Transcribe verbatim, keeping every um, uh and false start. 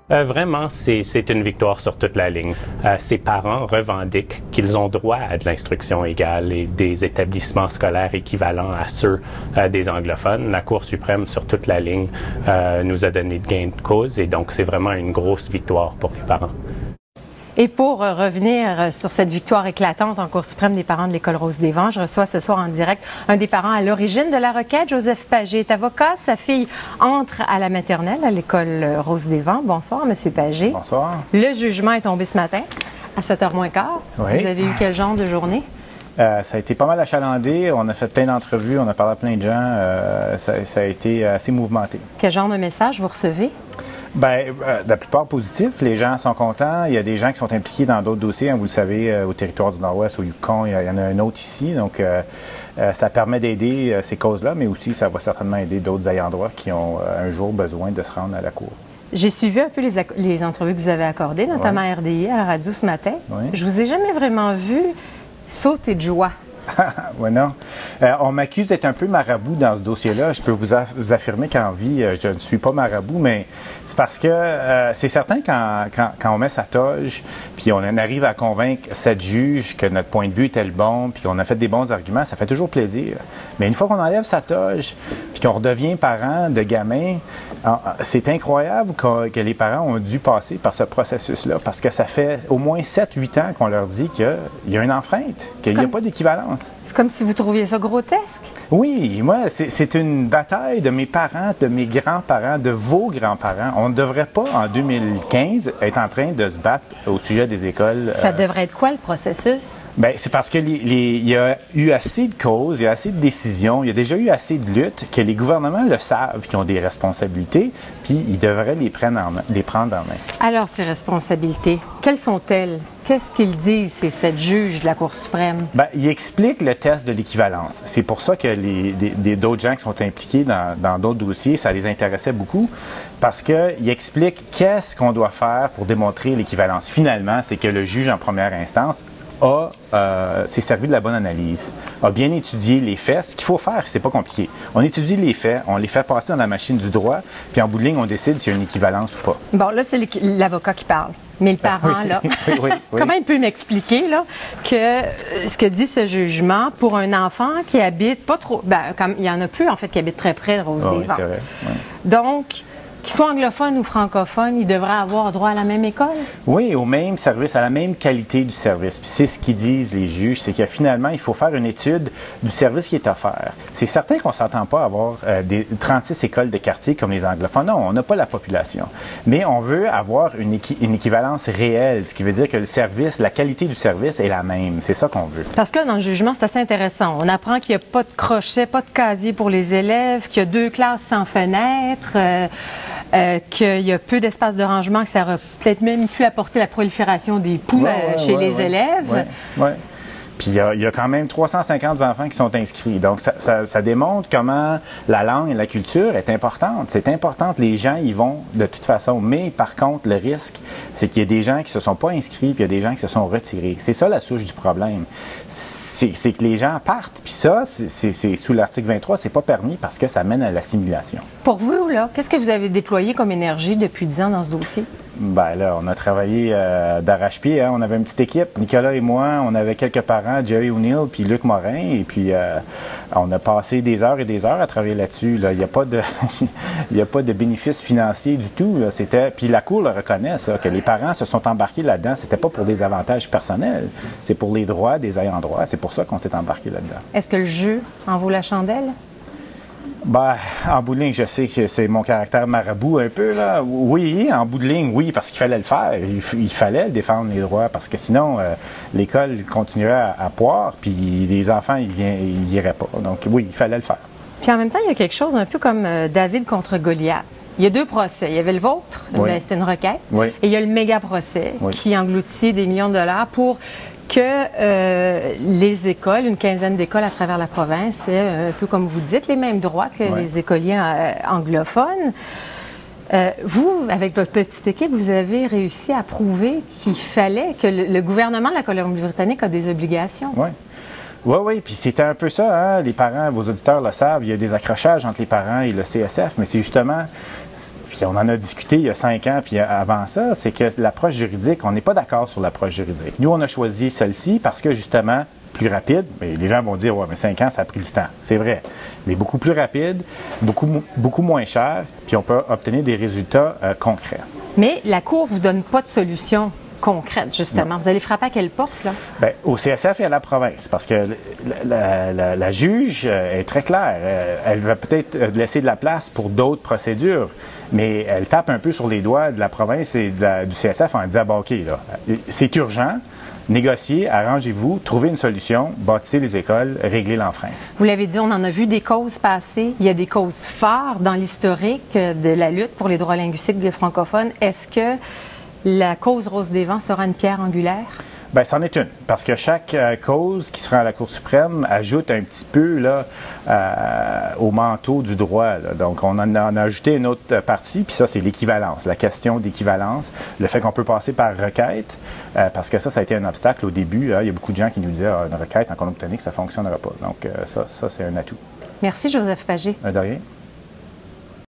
Euh, vraiment, c'est une victoire sur toute la ligne. Euh, ces parents revendiquent qu'ils ont droit à de l'instruction égale et des établissements scolaires équivalents à ceux euh, des anglophones. La Cour suprême, sur toute la ligne, euh, nous a donné de gain de cause et donc c'est vraiment une grosse victoire pour les parents. Et pour euh, revenir euh, sur cette victoire éclatante en Cour suprême des parents de l'École Rose-des-Vents, je reçois ce soir en direct un des parents à l'origine de la requête, Joseph Pagé est avocat. Sa fille entre à la maternelle à l'École Rose-des-Vents. Bonsoir, M. Pagé. Bonsoir. Le jugement est tombé ce matin à sept heures moins quart. Oui. Vous avez eu quel genre de journée? Euh, ça a été pas mal achalandé. On a fait plein d'entrevues, on a parlé à plein de gens. Euh, ça, ça a été assez mouvementé. Quel genre de message vous recevez? Bien, euh, la plupart positifs. Les gens sont contents. Il y a des gens qui sont impliqués dans d'autres dossiers. Hein, vous le savez, euh, au territoire du Nord-Ouest, au Yukon, il y, il y en a un autre ici. Donc, euh, euh, ça permet d'aider euh, ces causes-là, mais aussi, ça va certainement aider d'autres ayants droit qui ont euh, un jour besoin de se rendre à la Cour. J'ai suivi un peu les, les entrevues que vous avez accordées, notamment ouais. à R D I, à la radio ce matin. Ouais. Je vous ai jamais vraiment vu sauter de joie. Oui, non. Euh, on m'accuse d'être un peu marabout dans ce dossier-là. Je peux vous, aff vous affirmer qu'en vie, euh, je ne suis pas marabout, mais c'est parce que euh, c'est certain quand, quand, quand on met sa toge, puis on en arrive à convaincre cette juge que notre point de vue était le bon, puis qu'on a fait des bons arguments, ça fait toujours plaisir. Mais une fois qu'on enlève sa toge, puis qu'on redevient parent de gamins, c'est incroyable que, que les parents ont dû passer par ce processus-là, parce que ça fait au moins sept huit ans qu'on leur dit qu'il y a une enfreinte, qu'il n'y a pas d'équivalence. C'est comme si vous trouviez ça grotesque. Oui, moi, c'est une bataille de mes parents, de mes grands-parents, de vos grands-parents. On ne devrait pas, en deux mille quinze, être en train de se battre au sujet des écoles. Ça euh... devrait être quoi, le processus? Bien, c'est parce qu'il y a eu assez de causes, il y a assez de décisions, il y a déjà eu assez de luttes que les gouvernements le savent, qu'ils ont des responsabilités, puis ils devraient les prendre en main, les prendre en main. Alors, ces responsabilités, quelles sont-elles? Qu'est-ce qu'ils disent, ces sept juges de la Cour suprême? Bien, ils expliquent le test de l'équivalence. C'est pour ça que les d'autres gens qui sont impliqués dans d'autres dossiers, ça les intéressait beaucoup, parce qu'ils expliquent qu'est-ce qu'on doit faire pour démontrer l'équivalence. Finalement, c'est que le juge en première instance a euh, s'est servi de la bonne analyse, a bien étudié les faits. Ce qu'il faut faire, c'est pas compliqué. On étudie les faits, on les fait passer dans la machine du droit, puis en bout de ligne, on décide s'il y a une équivalence ou pas. Bon, là, c'est l'avocat qui parle. Mais le parent, oui, là, oui, oui, oui. Comment il peut m'expliquer là, que ce que dit ce jugement pour un enfant qui habite pas trop... Ben, comme, il y en a plus, en fait, qui habite très près de Rose-des-Vents. Oui, c'est vrai. Oui. Donc, qu'ils soient anglophones ou francophones, ils devraient avoir droit à la même école? Oui, au même service, à la même qualité du service. Puis c'est ce qu'ils disent, les juges, c'est que finalement, il faut faire une étude du service qui est offert. C'est certain qu'on ne s'entend pas avoir euh, des trente-six écoles de quartier comme les anglophones. Non, on n'a pas la population. Mais on veut avoir une, équi une équivalence réelle, ce qui veut dire que le service, la qualité du service est la même. C'est ça qu'on veut. ouais, euh, ouais, chez ouais, les ouais, élèves. Ouais, ouais. Puis il y, y a quand même trois cent cinquante enfants qui sont inscrits. Donc, ça, ça, ça démontre comment la langue et la culture est importante. C'est important, les gens y vont de toute façon. Mais par contre, le risque, c'est qu'il y a des gens qui se sont pas inscrits, puis il y a des gens qui se sont retirés. C'est ça la souche du problème. C'est que les gens partent. Puis ça, c'est sous l'article vingt-trois, c'est pas permis parce que ça mène à l'assimilation. Pour vous, là, qu'est-ce que vous avez déployé comme énergie depuis dix ans dans ce dossier? Ben là, on a travaillé euh, d'arrache-pied. Hein. On avait une petite équipe, Nicolas et moi. On avait quelques parents, Jerry O'Neill puis Luc Morin. Et puis, euh, on a passé des heures et des heures à travailler là-dessus. Là. Il n'y a pas de, il n'y a pas de bénéfice financier du tout. Là. C'était, puis la Cour le reconnaît, ça, que les parents se sont embarqués là-dedans. C'était pas pour des avantages personnels. C'est pour les droits des ayants droit. C'est pour ça qu'on s'est embarqué là-dedans. Est-ce que le jeu en vaut la chandelle? Ben, en bout de ligne, je sais que c'est mon caractère marabout un peu, là. Oui, en bout de ligne, oui, parce qu'il fallait le faire. Il, il fallait défendre les droits, parce que sinon, euh, l'école continuerait à, à poire, puis les enfants, ils n'iraient pas. Donc, oui, il fallait le faire. Puis en même temps, il y a quelque chose un peu comme euh, David contre Goliath. Il y a deux procès. Il y avait le vôtre, oui. C'était une requête, oui. Et il y a le méga procès oui. qui engloutit des millions de dollars pour que euh, les écoles, une quinzaine d'écoles à travers la province, aient un peu comme vous dites, les mêmes droits que oui. les écoliers euh, anglophones. Euh, vous, avec votre petite équipe, vous avez réussi à prouver qu'il fallait que le, le gouvernement de la Colombie-Britannique a des obligations. Oui. Oui, oui, puis c'était un peu ça, hein? Les parents, vos auditeurs le savent, il y a des accrochages entre les parents et le C S F, mais c'est justement, puis on en a discuté il y a cinq ans, puis avant ça, c'est que l'approche juridique, on n'est pas d'accord sur l'approche juridique. Nous, on a choisi celle-ci parce que, justement, plus rapide, mais les gens vont dire, ouais, mais cinq ans, ça a pris du temps. C'est vrai. Mais beaucoup plus rapide, beaucoup, beaucoup moins cher, puis on peut obtenir des résultats euh, concrets. Mais la Cour ne vous donne pas de solution concrète, justement. Non. Vous allez frapper à quelle porte, là? Bien, au C S F et à la province, parce que la, la, la, la juge est très claire. Elle va peut-être laisser de la place pour d'autres procédures, mais elle tape un peu sur les doigts de la province et de la, du C S F en disant, bon, OK, là, c'est urgent. Négociez, arrangez-vous, trouvez une solution, bâtissez les écoles, réglez l'enfreinte. Vous l'avez dit, on en a vu des causes passer. Il y a des causes phares dans l'historique de la lutte pour les droits linguistiques des francophones. Est-ce que la cause Rose des Vents sera une pierre angulaire? Bien, c'en est une, parce que chaque euh, cause qui sera à la Cour suprême ajoute un petit peu là, euh, au manteau du droit. Là. Donc, on en a, on a ajouté une autre partie, puis ça, c'est l'équivalence, la question d'équivalence, le fait qu'on peut passer par requête, euh, parce que ça, ça a été un obstacle au début. Hein. Il y a beaucoup de gens qui nous disaient ah, une requête en Colombie-Britannique, ça ne fonctionnera pas. Donc, euh, ça, ça c'est un atout. Merci, Joseph Pagé. De rien.